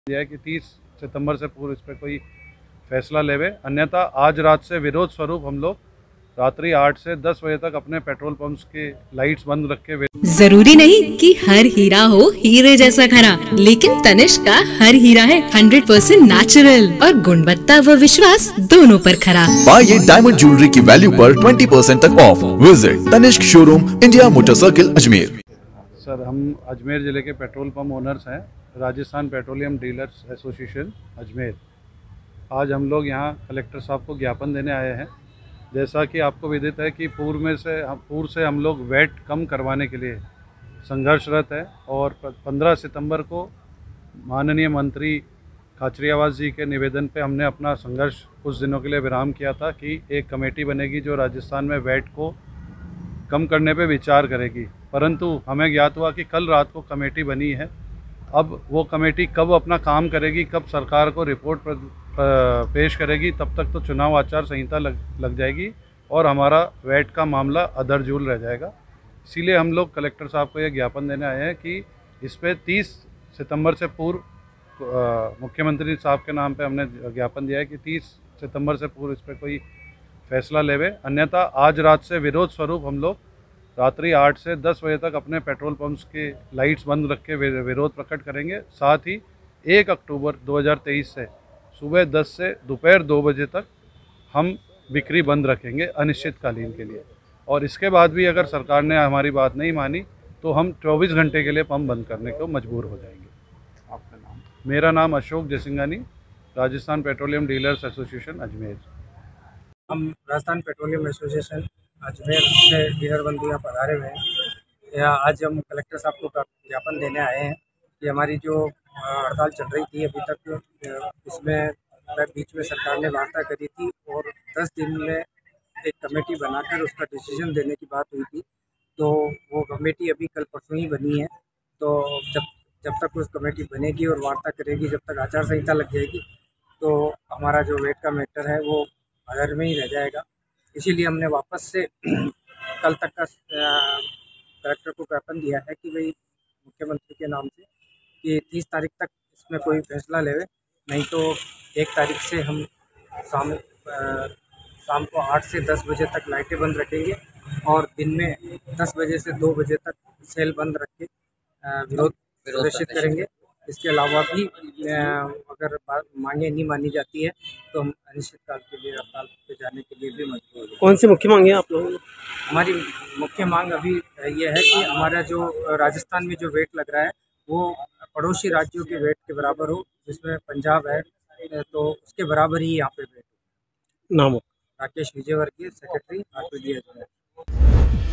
दिया है कि 30 सितंबर से पूर्व इस पर कोई फैसला लेवे, अन्यथा आज रात से विरोध स्वरूप हम लोग रात्रि 8 से 10 बजे तक अपने पेट्रोल पंप्स के लाइट्स बंद रख के। जरूरी नहीं कि हर हीरा हो हीरे जैसा खरा, लेकिन तनिष्क का हर हीरा है 100% नेचुरल और गुणवत्ता व विश्वास दोनों पर खरा। पाइए डायमंड ज्वेलरी की वैल्यू पर 20% तक off. Visit Tanishq showroom, India motor circle, Ajmer. Sir, हम अजमेर ज़िले के पेट्रोल पंप ओनर्स हैं, Rajasthan petroleum dealers association Ajmer. आज हम लोग यहाँ कलेक्टर साहब को ज्ञापन देने आए हैं। जैसा कि आपको विदित है कि पूर्व से हम लोग वैट कम करवाने के लिए संघर्षरत है और 15 सितंबर को माननीय मंत्री खाचरियावास जी के निवेदन पे हमने अपना संघर्ष कुछ दिनों के लिए विराम किया था कि एक कमेटी बनेगी जो राजस्थान में वैट को कम करने पे विचार करेगी। परंतु हमें ज्ञात हुआ कि कल रात को कमेटी बनी है। अब वो कमेटी कब अपना काम करेगी, कब सरकार को रिपोर्ट पेश करेगी, तब तक तो चुनाव आचार संहिता लग जाएगी और हमारा वैट का मामला अधरझूल रह जाएगा। इसीलिए हम लोग कलेक्टर साहब को यह ज्ञापन देने आए हैं कि इस पर 30 सितंबर से पूर्व मुख्यमंत्री साहब के नाम पे हमने ज्ञापन दिया है कि 30 सितंबर से पूर्व इस पर कोई फैसला लेवे, अन्यथा आज रात से विरोध स्वरूप हम लोग रात्रि 8 से 10 बजे तक अपने पेट्रोल पंप्स के लाइट्स बंद रख के विरोध प्रकट करेंगे। साथ ही 1 अक्टूबर 2023 से सुबह 10 से दोपहर 2 बजे तक हम बिक्री बंद रखेंगे अनिश्चितकालीन के लिए। और इसके बाद भी अगर सरकार ने हमारी बात नहीं मानी तो हम 24 घंटे के लिए पंप बंद करने को मजबूर हो जाएंगे। आपका नाम? मेरा नाम Ashok Jaisinghani, Rajasthan petroleum dealers association Ajmer. हम राजस्थान पेट्रोलियम एसोसिएशन अजमेर से डीलर बंधु यहाँ पधारे हुए हैं। यहाँ आज हम कलेक्टर साहब को ज्ञापन देने आए हैं कि हमारी जो हड़ताल चल रही थी अभी तक, इसमें बीच में सरकार ने वार्ता करी थी और 10 दिन में एक कमेटी बनाकर उसका डिसीजन देने की बात हुई थी। तो वो कमेटी अभी कल परसों ही बनी है। तो जब तक उस कमेटी बनेगी और वार्ता करेगी, जब तक आचार संहिता लग जाएगी, तो हमारा जो वेट का मैटर है वो अधर में ही रह जाएगा। इसीलिए हमने वापस से कल तक का कलेक्टर को ज्ञापन दिया है कि भाई मुख्यमंत्री के नाम से कि 30 तारीख तक इसमें कोई फैसला लेवे, नहीं तो 1 तारीख से हम शाम को 8 से 10 बजे तक लाइटें बंद रखेंगे और दिन में 10 बजे से 2 बजे तक सेल बंद रख के विरोध प्रदर्शित करेंगे। इसके अलावा भी अगर मांगे नहीं मानी जाती है तो हम अनिश्चितकाल के लिए हड़ताल पे जाने के लिए भी मजबूर हैं। कौन सी मुख्य मांग है आप लोगों की? हमारी मुख्य मांग अभी ये है कि हमारा जो राजस्थान में जो वेट लग रहा है वो पड़ोसी राज्यों के वेट के बराबर हो, जिसमें पंजाब है तो उसके बराबर ही यहाँ पे वेट हो। नाम? Rakesh Vijayvargiya, secretary RPD Ajmer.